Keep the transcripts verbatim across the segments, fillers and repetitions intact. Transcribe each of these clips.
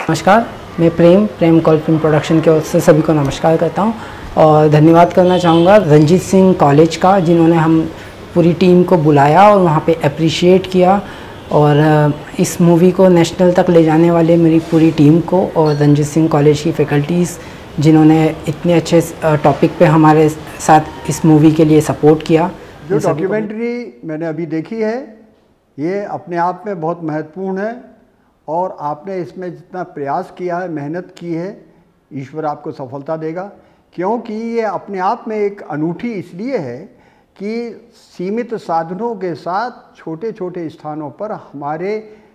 नमस्कार, मैं Prem Prem Kaul film production के ओर से सभी को नमस्कार करता हूं और धन्यवाद करना चाहूँगा रंजीत सिंह कॉलेज का, जिन्होंने हम पूरी टीम को बुलाया और वहां पे अप्रिशिएट किया, और इस मूवी को नेशनल तक ले जाने वाले मेरी पूरी टीम को और रंजीत सिंह कॉलेज की फैकल्टीज़, जिन्होंने इतने अच्छे टॉपिक पे हमारे साथ इस मूवी के लिए सपोर्ट किया। जो डॉक्यूमेंट्री मैंने अभी देखी है ये अपने आप में बहुत महत्वपूर्ण है और आपने इसमें जितना प्रयास किया है, मेहनत की है, ईश्वर आपको सफलता देगा, क्योंकि ये अपने आप में एक अनूठी इसलिए है कि सीमित साधनों के साथ छोटे छोटे स्थानों पर हमारे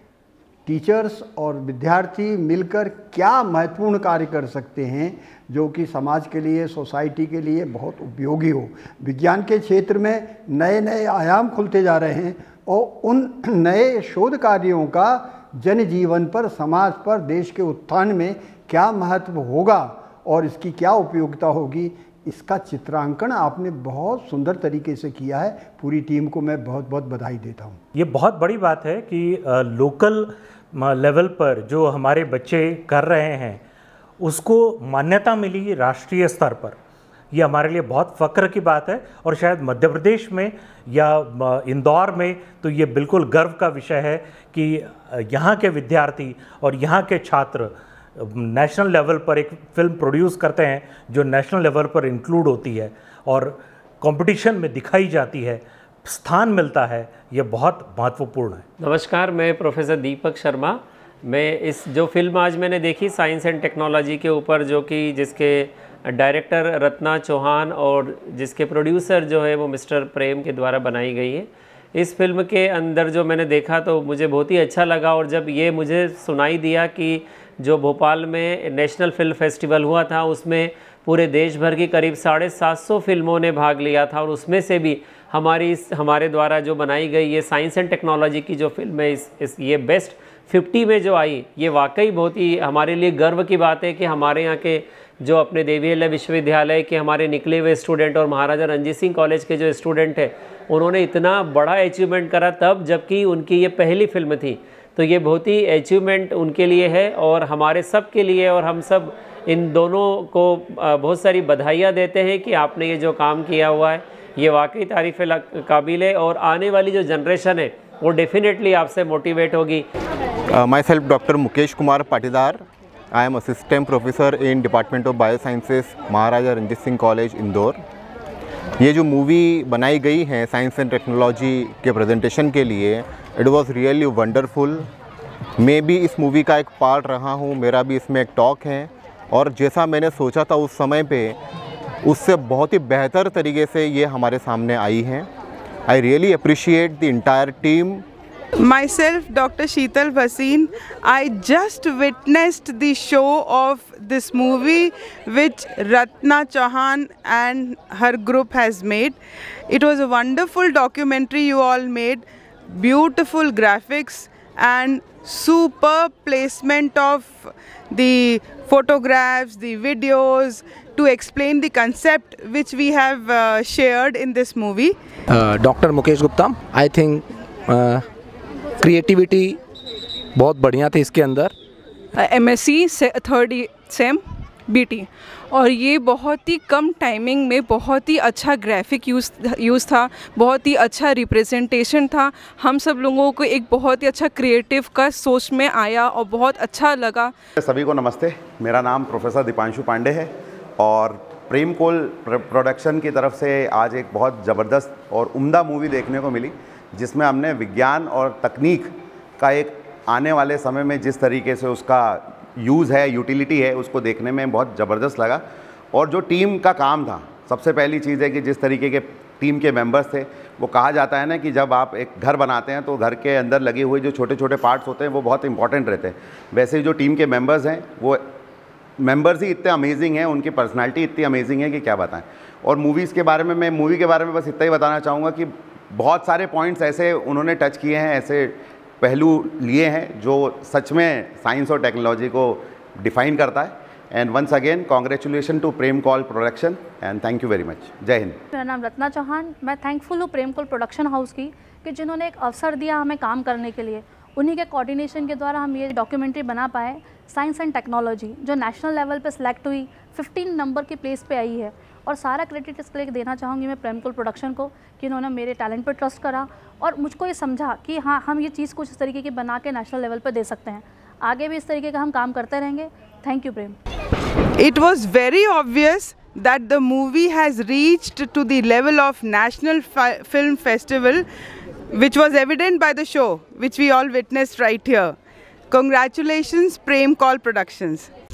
टीचर्स और विद्यार्थी मिलकर क्या महत्वपूर्ण कार्य कर सकते हैं जो कि समाज के लिए, सोसाइटी के लिए बहुत उपयोगी हो। विज्ञान के क्षेत्र में नए नए आयाम खुलते जा रहे हैं और उन नए शोध कार्यों का जनजीवन पर, समाज पर, देश के उत्थान में क्या महत्व होगा और इसकी क्या उपयोगिता होगी, इसका चित्रांकन आपने बहुत सुंदर तरीके से किया है। पूरी टीम को मैं बहुत बहुत बधाई देता हूँ। ये बहुत बड़ी बात है कि लोकल लेवल पर जो हमारे बच्चे कर रहे हैं उसको मान्यता मिली राष्ट्रीय स्तर पर। ये हमारे लिए बहुत फ़ख्र की बात है और शायद मध्य प्रदेश में या इंदौर में तो ये बिल्कुल गर्व का विषय है कि यहाँ के विद्यार्थी और यहाँ के छात्र नेशनल लेवल पर एक फ़िल्म प्रोड्यूस करते हैं जो नेशनल लेवल पर इंक्लूड होती है और कंपटीशन में दिखाई जाती है, स्थान मिलता है। ये बहुत महत्वपूर्ण है। नमस्कार, मैं प्रोफेसर दीपक शर्मा। मैं इस जो फिल्म आज मैंने देखी साइंस एंड टेक्नोलॉजी के ऊपर, जो कि जिसके डायरेक्टर रत्ना चौहान और जिसके प्रोड्यूसर जो है वो मिस्टर प्रेम के द्वारा बनाई गई है, इस फिल्म के अंदर जो मैंने देखा तो मुझे बहुत ही अच्छा लगा। और जब ये मुझे सुनाई दिया कि जो भोपाल में नेशनल फिल्म फेस्टिवल हुआ था उसमें पूरे देश भर की करीब साढ़े सात सौ फिल्मों ने भाग लिया था और उसमें से भी हमारी इस हमारे द्वारा जो बनाई गई ये साइंस एंड टेक्नोलॉजी की जो फिल्म है इस, इस ये बेस्ट फिफ्टी में जो आई, ये वाकई बहुत ही हमारे लिए गर्व की बात है कि हमारे यहाँ के जो अपने देवी अहिल्या विश्वविद्यालय के हमारे निकले हुए स्टूडेंट और महाराजा रंजीत सिंह कॉलेज के जो स्टूडेंट हैं उन्होंने इतना बड़ा अचीवमेंट करा तब जबकि उनकी ये पहली फिल्म थी। तो ये बहुत ही अचीवमेंट उनके लिए है और हमारे सब के लिए, और हम सब इन दोनों को बहुत सारी बधाइयाँ देते हैं कि आपने ये जो काम किया हुआ है ये वाकई तारीफ़ काबिल है और आने वाली जो जनरेशन है वो डेफिनेटली आपसे मोटिवेट होगी। Myself doctor Mukesh Kumar Patidar, I am assistant professor in department of bio sciences, Maharaja Ranjit Singh college, Indore. ये जो मूवी बनाई गई है साइंस एंड टेक्नोलॉजी के प्रेजेंटेशन के लिए, इट वाज रियली वंडरफुल। मैं भी इस मूवी का एक पार्ट रहा हूँ, मेरा भी इसमें एक टॉक है और जैसा मैंने सोचा था उस समय पे उससे बहुत ही बेहतर तरीके से ये हमारे सामने आई हैं। I really appreciate the entire team. Myself, Doctor Sheetal Bhasin, I just witnessed the show of this movie which Ratna Chauhan and her group has made. It was a wonderful documentary you all made, beautiful graphics and superb placement of the photographs, the videos to explain the concept which we have uh, shared in this movie. Uh, Doctor Mukesh Gupta, I think uh, creativity बहुत बढ़िया थी इसके अंदर। M S C third sem B T, और ये बहुत ही कम timing में बहुत ही अच्छा ग्राफिक यूज़ यूज़ था, बहुत ही अच्छा रिप्रेजेंटेशन था। हम सब लोगों को एक बहुत ही अच्छा क्रिएटिव का सोच में आया और बहुत अच्छा लगा। सभी को नमस्ते, मेरा नाम प्रोफेसर दीपांशु पांडे है और प्रेम कोल प्रोडक्शन की तरफ से आज एक बहुत ज़बरदस्त और उम्दा मूवी देखने को मिली जिसमें हमने विज्ञान और तकनीक का एक आने वाले समय में जिस तरीके से उसका यूज़ है, यूटिलिटी है, उसको देखने में बहुत ज़बरदस्त लगा। और जो टीम का काम था, सबसे पहली चीज़ है कि जिस तरीके के टीम के मेंबर्स थे, वो कहा जाता है ना कि जब आप एक घर बनाते हैं तो घर के अंदर लगे हुए जो छोटे छोटे पार्ट्स होते हैं वो बहुत इंपॉर्टेंट रहते हैं। वैसे ही जो टीम के मेंबर्स हैं वो मेंबर्स ही इतने अमेजिंग हैं, उनकी पर्सनैलिटी इतनी अमेजिंग है कि क्या बताएं। और मूवीज़ के बारे में मैं मूवी के बारे में बस इतना ही बताना चाहूँगा कि बहुत सारे पॉइंट्स ऐसे उन्होंने टच किए हैं, ऐसे पहलू लिए हैं जो सच में साइंस और टेक्नोलॉजी को डिफ़ाइन करता है। And once again congratulation to Prem Kaul production and thank you very much. जय हिंद। मेरा नाम रत्ना चौहान। मैं थैंकफुल हूँ प्रेम कॉल प्रोडक्शन हाउस की कि जिन्होंने एक अवसर दिया हमें काम करने के लिए, उन्हीं के कोऑर्डिनेशन के द्वारा हम ये डॉक्यूमेंट्री बना पाए। साइंस एंड टेक्नोलॉजी जो नेशनल लेवल पे सिलेक्ट हुई, फिफ्टीन नंबर की प्लेस पे आई है, और सारा क्रेडिट इसके लिए देना चाहूँगी मैं प्रेमकुल प्रोडक्शन को कि इन्होंने मेरे टैलेंट पर ट्रस्ट करा और मुझको ये समझा कि हाँ हम ये चीज़ कुछ इस तरीके की बना के नेशनल लेवल पर दे सकते हैं। आगे भी इस तरीके का हम काम करते रहेंगे। Thank you Prem. It was very obvious that the movie has reached to the level of National Fi- Film Festival, which was evident by the show, which we all witnessed right here. Congratulations, Prem Call Productions.